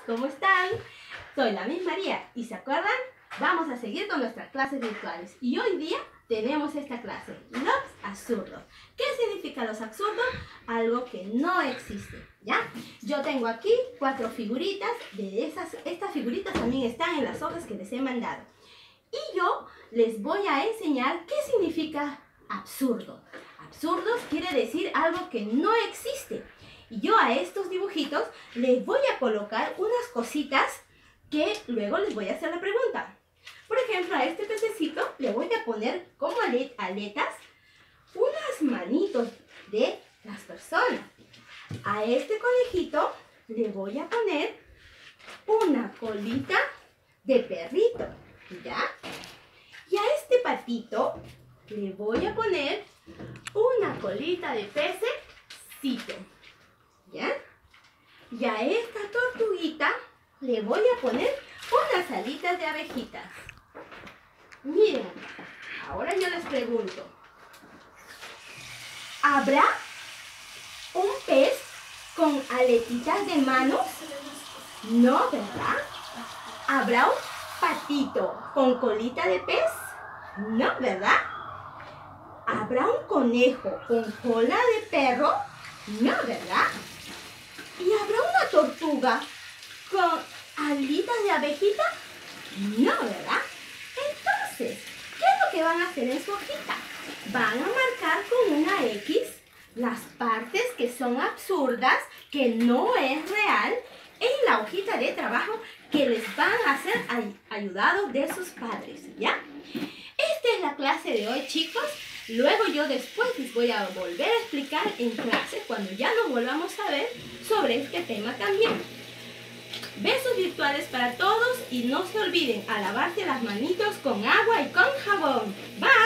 ¿cómo están? Soy la Miss María y ¿se acuerdan? Vamos a seguir con nuestras clases virtuales y hoy día tenemos esta clase, los absurdos. ¿Qué significa los absurdos? Algo que no existe, ¿ya? Yo tengo aquí 4 figuritas, estas figuritas también están en las hojas que les he mandado. Y yo les voy a enseñar qué significa absurdo. Absurdos quiere decir algo que no existe. Y yo a estos dibujitos les voy a colocar unas cositas que luego les voy a hacer la pregunta. Por ejemplo, a este pececito le voy a poner como aletas unas manitos de las personas. A este conejito le voy a poner una colita de perrito, ¿ya? Y a este patito le voy a poner una colita de pececito, ¿ya? Y a esta tortuguita le voy a poner unas alitas de abejitas. Miren, ahora yo les pregunto, ¿habrá un pez con aletitas de manos? No, ¿verdad? ¿Habrá un patito con colita de pez? No, ¿verdad? ¿Habrá un conejo con cola de perro? No, ¿verdad? ¿Y habrá una tortuga con alitas de abejita? No, ¿verdad? Entonces, ¿qué es lo que van a hacer en su hojita? Van a marcar con una X las partes que son absurdas, que no es real, en la hojita de trabajo que les van a ser ayudados de sus padres, ¿ya? Esta es la clase de hoy, chicos. Luego yo después les voy a volver a explicar en clase cuando ya nos volvamos a ver sobre este tema también. Besos virtuales para todos y no se olviden a lavarse las manitos con agua y con jabón. Bye.